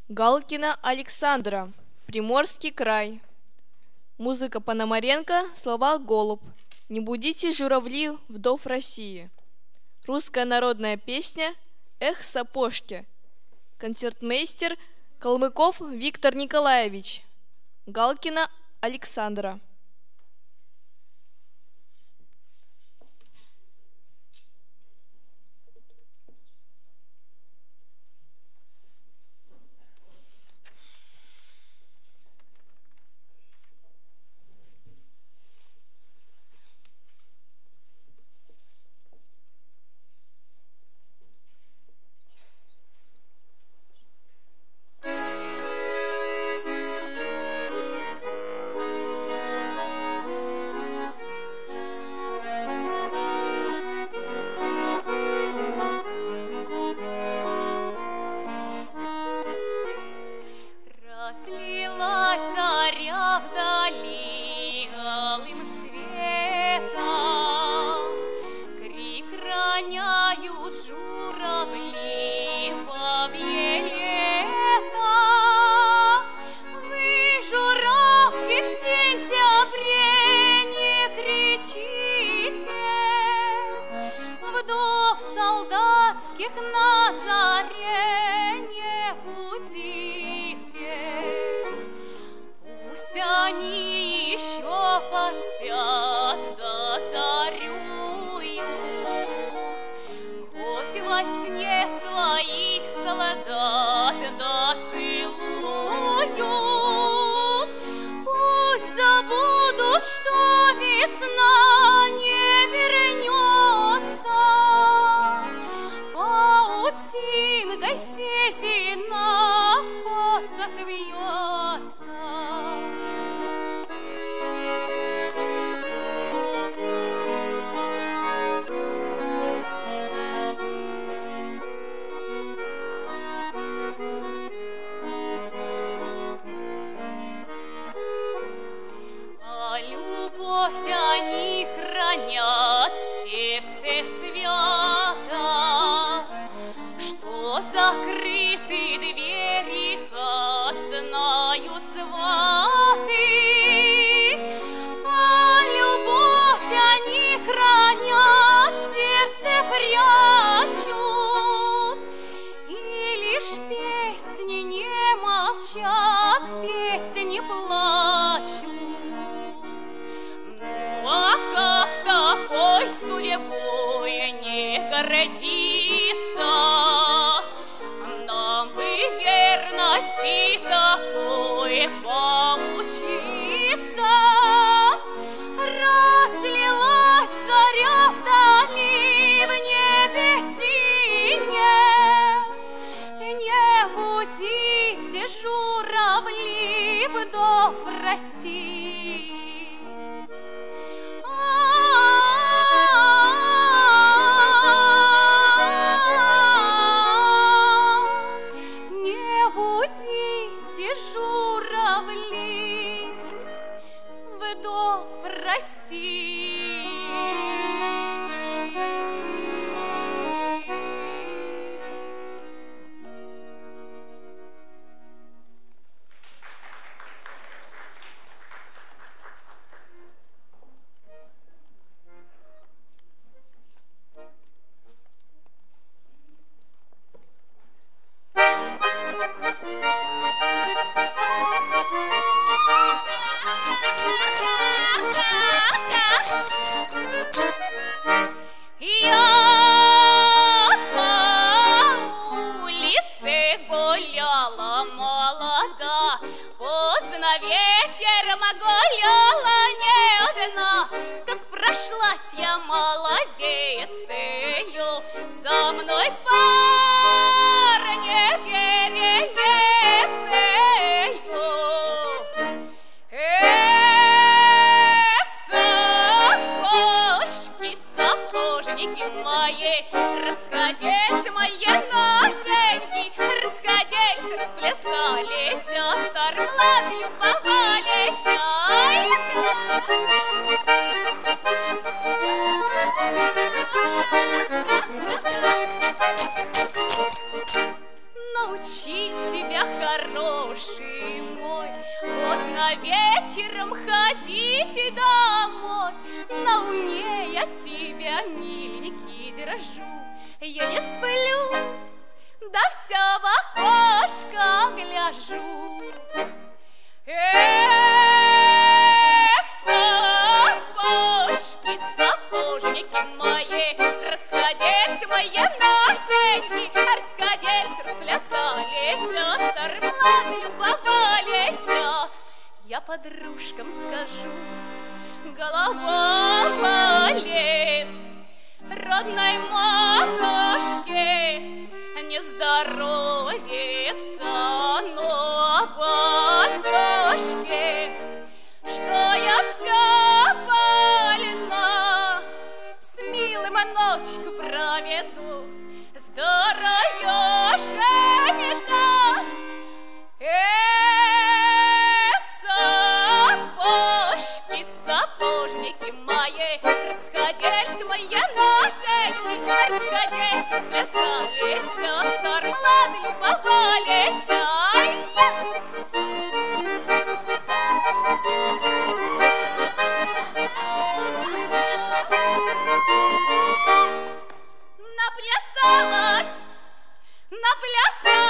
Галкина Александра, Приморский край. Музыка Пономаренко, слова «Голубь». «Не будите журавли, вдов России». Русская народная песня «Эх, сапожки». Концертмейстер Калмыков Виктор Николаевич. Галкина Александра. На заре не будите, пусть они еще поспят да зарюют, хоть во сне своих солдат да целуют, пусть забудут, что весна не вернется. Паутинкой сетина в косах вьется. А любовь они хранят в сердце свято, закрыты двери хат знают сваты, а любовь они хранят, в сердце прячут, и лишь песни не молчат, песни плачут. Ну а как такой судьбой не гордиться? Верности такой поучиться. Разлилась заря вдали в небе синем. Не будите журавли, вдов России. Журавли, вдов России. Вечером гуляла не одна, как прошлась я молодецею, за мной парня вереницею. Эх, сапожки, сапожники мои, расходились мои ноженьки, расходились, расплясались, старым ладом любовались. Ай! вечером ходите домой, на уме я тебя, миленький, держу. Я не сплю, да все в окошко гляжу. Эх, сапожки, сапожники мои, расходились мои ноженьки, расходились, расплясались, старым ладно любовались. Я подружкам скажу, голова болит, родной матушке не здоровится, но батюшке, что я вся больна, с милым ночку проведу, здоровёшенька. Эх, сапожки, сапожники мои, расходились мои ноженьки, расходились, сплясались, старым ладно любовались. Наплясалась, наплясалась